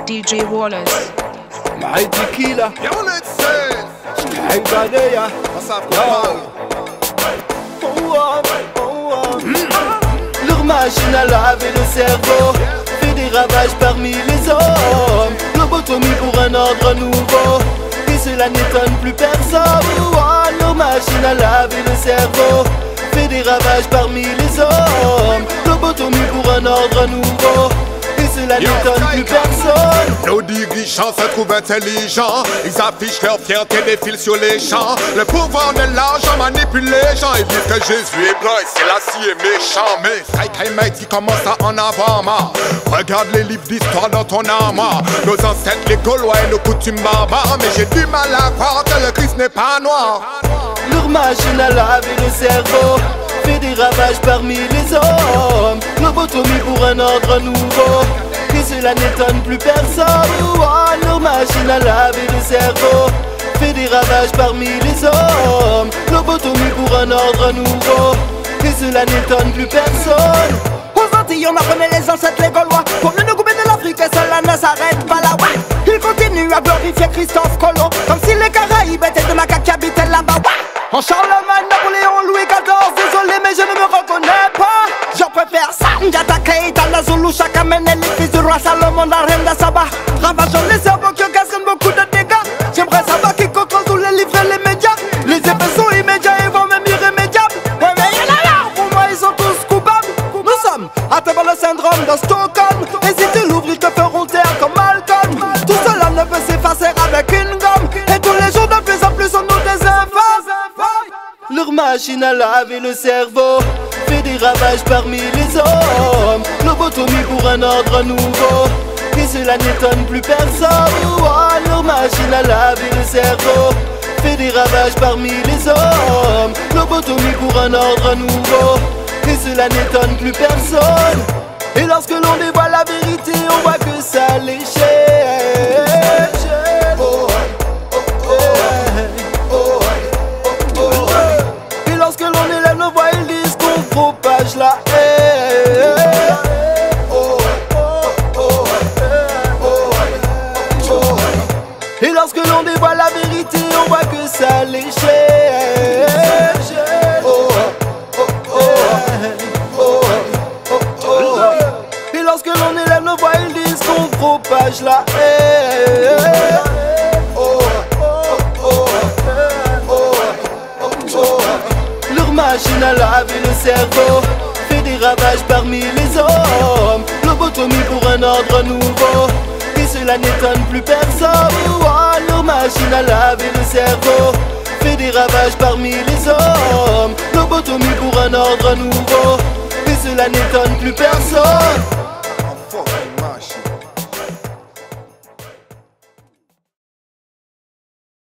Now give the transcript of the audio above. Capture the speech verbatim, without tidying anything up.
D J Wallace. معي تيكيلا يا ولد سيد عيب عليا Leur machine à laver le cerveau fait des ravages parmi les hommes. Lobotomie pour un ordre nouveau et cela n'étonne plus personne. Oh, leur machine à laver le cerveau fait des ravages parmi les hommes. Lobotomie pour un ordre nouveau et cela n'étonne plus personne. Nos dirigeants se trouvent intelligents. Ils affichent leur fierté, défilent sur les champs. Le pouvoir de l'argent manipule les gens. Ils disent que Jésus est blanc et Sélassie est méchant. Mais Sky Mighty commence à en avoir marre. Regarde les livres d'histoire dans ton armoire. Nos ancêtres les Gaulois et nos coutumes barbares. Mais j'ai du mal à croire que le Christ n'est pas noir. Leur machine à laver le cerveau fait des ravages parmi les hommes. Lobotomie pour un ordre nouveau et cela n'étonne plus personne. Oh, leur machine à laver le cerveau fait des ravages parmi les hommes. Lobotomie pour un ordre nouveau et cela n'étonne plus personne. Aux Antilles on apprenait les ancêtres les Gaulois. Pour mieux nous couper de l'Afrique et cela ne s'arrête pas là. Ouais. Ils continuent à glorifier Christophe Colomb comme si les Caraïbes étaient de macaques qui habitaient là-bas. Ouais. En Charlemagne, Napoléon, Louis quatorze. Désolé mais je ne me reconnais pas. Je préfère Sanjata Keita, la Zulu, Chaka Menel, les fils du roi Salomon, la reine de Saba. Ravageant les cerveaux qui occasionnent beaucoup de dégâts. J'aimerais savoir qui contrôle tous les livres et les médias. Les effets sont immédiats et vont même irrémédiables. Ouais mais y'en a là, pour moi ils sont tous coupables. Nous sommes atteints par le syndrome de Stockholm. Et si tu l'ouvres ils te feront taire comme Malcolm. Tout cela ne peut s'effacer avec une gomme. Et tous les jours de plus en plus on nous désinforme. Leur machine à laver le cerveau fait des ravages parmi les hommes. Lobotomie pour un ordre nouveau et cela n'étonne plus personne. Oh, leur machine à laver le cerveau fait des ravages parmi les hommes. Lobotomie pour un ordre nouveau et cela n'étonne plus personne. Et lorsque l'on dévoile la vérité, on voit que ça léchait. Lorsque l'on élève nos voix, ils disent qu'on propage la haine. Et lorsque l'on dévoile la vérité, on voit que ça léchait. Et lorsque l'on élève nos voix, ils disent qu'on propage la haine. Leur machine à laver le cerveau fait des ravages parmi les hommes. Lobotomie pour un ordre nouveau et cela n'étonne plus personne. Oh, leur machine à laver le cerveau fait des ravages parmi les hommes. Lobotomie pour un ordre nouveau et cela n'étonne plus personne.